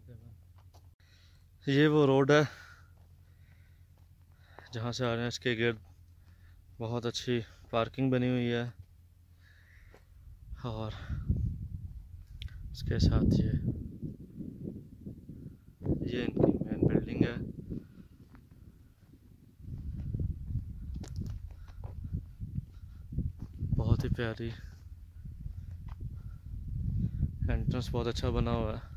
जाते हैं। ये वो रोड है जहाँ से आ रहे हैं। इसके गिर्द बहुत अच्छी पार्किंग बनी हुई है और इसके साथ ये इनकी मेन बिल्डिंग है। बहुत ही प्यारी एंट्रेंस, बहुत अच्छा बना हुआ है।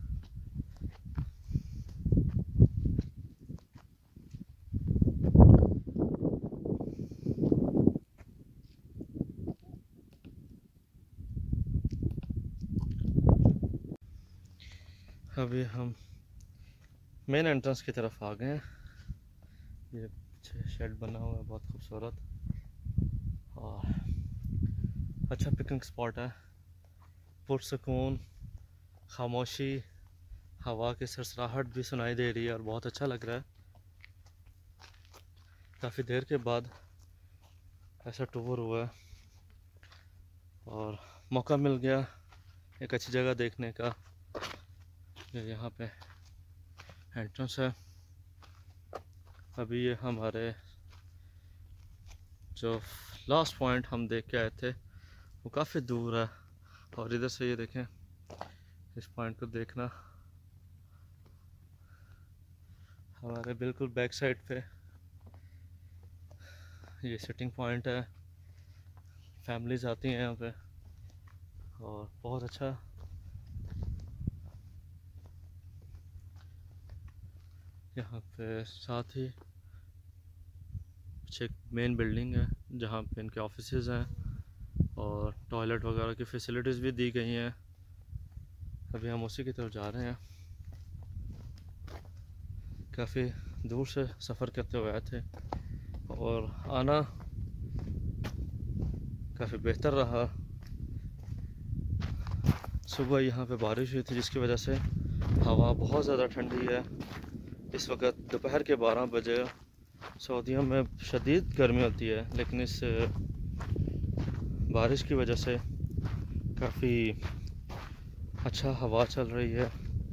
अभी हम मेन एंट्रेंस की तरफ आ गए हैं। ये शेड बना हुआ है बहुत खूबसूरत और अच्छा पिकनिक स्पॉट है। पुरसकून, खामोशी, हवा की सरसराहट भी सुनाई दे रही है और बहुत अच्छा लग रहा है। काफ़ी देर के बाद ऐसा टूर हुआ है और मौका मिल गया एक अच्छी जगह देखने का। यहाँ पे एंट्रेंस है। अभी ये हमारे जो लास्ट पॉइंट हम देख के आए थे वो काफ़ी दूर है और इधर से ये देखें, इस पॉइंट को देखना हमारे बिल्कुल बैक साइड पे ये सिटिंग पॉइंट है। फैमिलीज आती हैं यहाँ पे और बहुत अच्छा यहाँ पे। साथ ही एक मेन बिल्डिंग है जहाँ पे इनके ऑफिसेज हैं और टॉयलेट वगैरह की फैसिलिटीज़ भी दी गई हैं। अभी हम उसी की तरफ जा रहे हैं। काफ़ी दूर से सफ़र करते हुए आए थे और आना काफ़ी बेहतर रहा। सुबह यहाँ पे बारिश हुई थी जिसकी वजह से हवा बहुत ज़्यादा ठंडी है। इस वक्त दोपहर के 12 बजे। सऊदीया में शदीद गर्मी होती है लेकिन इस बारिश की वजह से काफ़ी अच्छा हवा चल रही है।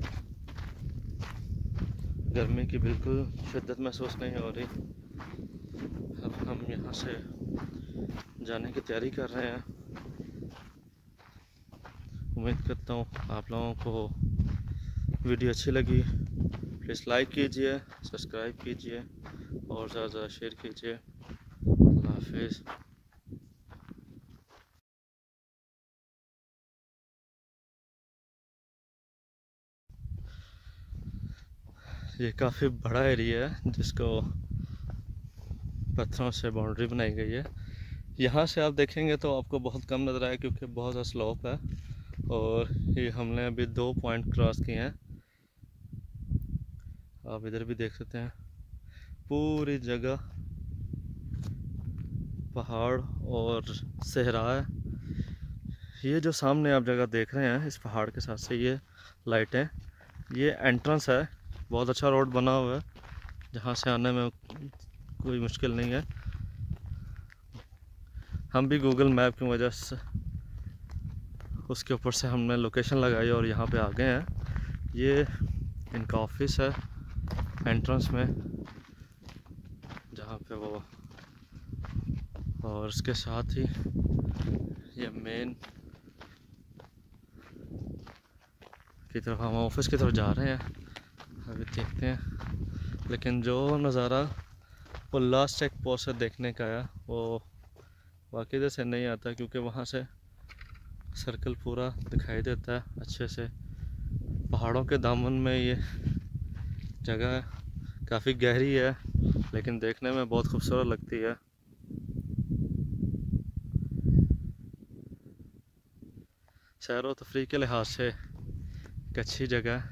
गर्मी की बिल्कुल शिद्दत महसूस नहीं हो रही। अब हम यहाँ से जाने की तैयारी कर रहे हैं। उम्मीद करता हूँ आप लोगों को वीडियो अच्छी लगी। प्लीज़ लाइक कीजिए, सब्सक्राइब कीजिए और ज़्यादा से ज़्यादा शेयर कीजिए। अल्लाह हाफिज़। ये काफ़ी बड़ा एरिया है जिसको पत्थरों से बाउंड्री बनाई गई है। यहाँ से आप देखेंगे तो आपको बहुत कम नज़र आए क्योंकि बहुत ज़्यादा स्लोप है और ये हमने अभी 2 पॉइंट क्रॉस किए हैं। आप इधर भी देख सकते हैं पूरी जगह पहाड़ और सहरा है। ये जो सामने आप जगह देख रहे हैं इस पहाड़ के साथ से ये लाइटें, ये एंट्रेंस है। बहुत अच्छा रोड बना हुआ है जहाँ से आने में कोई मुश्किल नहीं है। हम भी गूगल मैप की वजह से उसके ऊपर से हमने लोकेशन लगाई और यहाँ पे आ गए हैं। ये इनका ऑफिस है एंट्रेंस में जहाँ पे वो, और इसके साथ ही ये मेन की तरफ हम ऑफिस की तरफ जा रहे हैं। अभी देखते हैं लेकिन जो नज़ारा वो लास्ट चेक पोस्ट से देखने का है वो वाकई से नहीं आता क्योंकि वहाँ से सर्कल पूरा दिखाई देता है अच्छे से। पहाड़ों के दामन में ये जगह काफ़ी गहरी है लेकिन देखने में बहुत खूबसूरत लगती है। सैर व तफरीह के लिहाज से एक अच्छी जगह।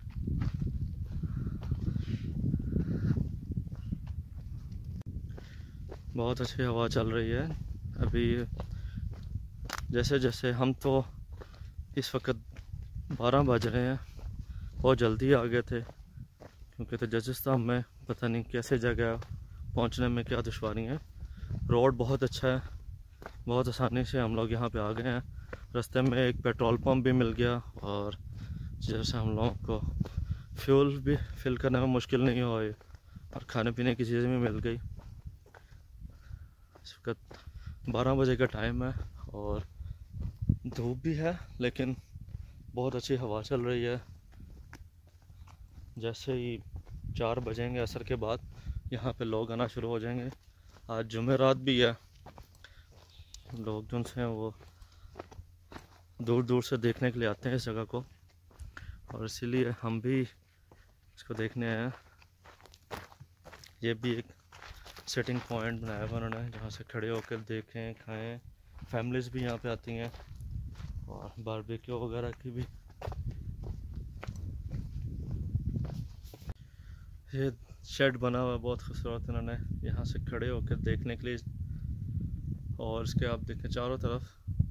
बहुत अच्छी हवा चल रही है। अभी जैसे जैसे हम तो इस वक्त 12 बज रहे हैं, बहुत जल्दी आ गए थे क्योंकि तजस्सुम में पता नहीं कैसे जगह पहुंचने में क्या दुश्वारी है। रोड बहुत अच्छा है, बहुत आसानी से हम लोग यहाँ पे आ गए हैं। रास्ते में एक पेट्रोल पंप भी मिल गया और जैसे हम लोगों को फ्यूल भी फिल करने में मुश्किल नहीं हुई और खाने पीने की चीज़ें भी मिल गई। इस वक्त 12 बजे का टाइम है और धूप भी है, लेकिन बहुत अच्छी हवा चल रही है। जैसे ही 4 बजेंगे असर के बाद यहाँ पे लोग आना शुरू हो जाएंगे। आज जुमेरात भी है, लोग जो हैं वो दूर दूर से देखने के लिए आते हैं इस जगह को, और इसीलिए हम भी इसको देखने आए हैं। ये भी एक सेटिंग पॉइंट बनाया हुआ उन्होंने, जहाँ से खड़े होकर देखें, खाएं। फैमिलीज़ भी यहाँ पे आती हैं और बारबेक्यू वगैरह की भी। ये शेड बना हुआ है बहुत खूबसूरत, उन्होंने यहाँ से खड़े होकर देखने के लिए। और इसके आप देखें चारों तरफ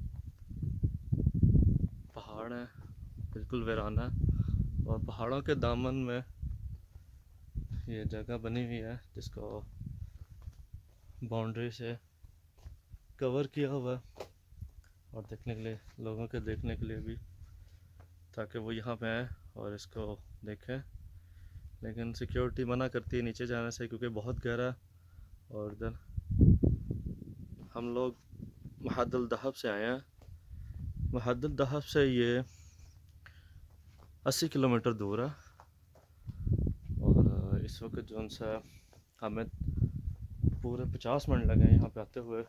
पहाड़ हैं, बिल्कुल वीराना है, और पहाड़ों के दामन में ये जगह बनी हुई है जिसको बाउंड्री से कवर किया हुआ है, और देखने के लिए, लोगों के देखने के लिए भी, ताकि वो यहाँ पे आए और इसको देखें। लेकिन सिक्योरिटी मना करती है नीचे जाने से, क्योंकि बहुत गहरा। और इधर हम लोग महादल दहब से आए हैं। महादल दहब से ये 80 किलोमीटर दूर है, और इस वक्त जो सा हमें पूरे 50 मिनट लगे यहाँ पे आते हुए।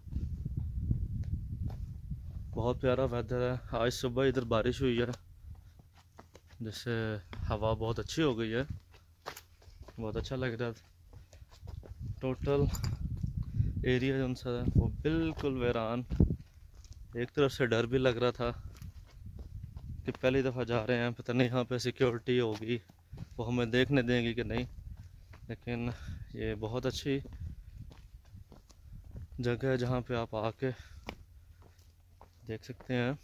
बहुत प्यारा वेदर है। आज सुबह इधर बारिश हुई है, जिससे हवा बहुत अच्छी हो गई है, बहुत अच्छा लग रहा है। टोटल एरिया जो सा है वो बिल्कुल वीरान। एक तरफ से डर भी लग रहा था कि पहली दफ़ा जा रहे हैं, पता नहीं यहाँ पे सिक्योरिटी होगी, वो हमें देखने देंगी कि नहीं। लेकिन ये बहुत अच्छी जगह है जहाँ पे आप आके देख सकते हैं।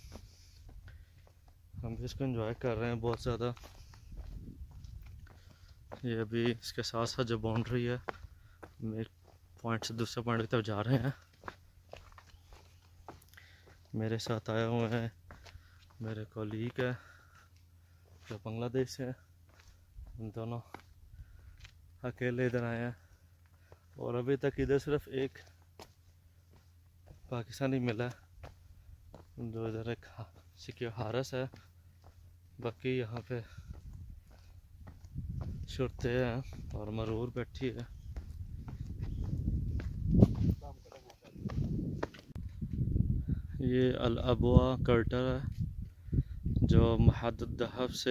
हम भी इसको एंजॉय कर रहे हैं बहुत ज़्यादा। ये अभी इसके साथ साथ जो बाउंड्री है, हम एक पॉइंट से दूसरे पॉइंट की तरफ जा रहे हैं। मेरे साथ आए हुए हैं मेरे कॉलीग है जो बांग्लादेश से है। हम दोनों अकेले इधर आए हैं, और अभी तक इधर सिर्फ एक पाकिस्तानी मिला जो इधर एक सिक्योर हारस है। बाकी यहाँ पे शुरते हैं और मरूर बैठी है। ये अल अबवा कर्टर है जो महादद दहब से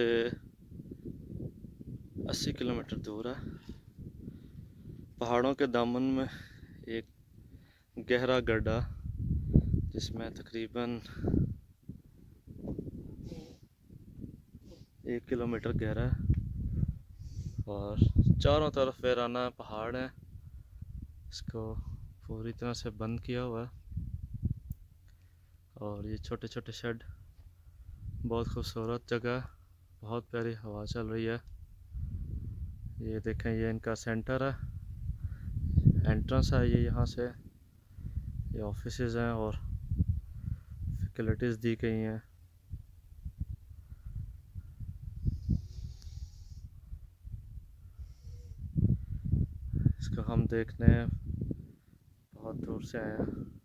80 किलोमीटर दूर है। पहाड़ों के दामन में एक गहरा गड्ढा, जिसमें तकरीबन 1 किलोमीटर गहरा है, और चारों तरफ वीराना पहाड़ है। इसको पूरी तरह से बंद किया हुआ है, और ये छोटे छोटे शेड। बहुत खूबसूरत जगह, बहुत प्यारी हवा चल रही है। ये देखें, ये इनका सेंटर है, एंट्रेंस है ये। यहाँ से ये ऑफिसेज हैं और फैसिलिटीज़ दी गई हैं। इसको हम देखने बहुत दूर से आए हैं।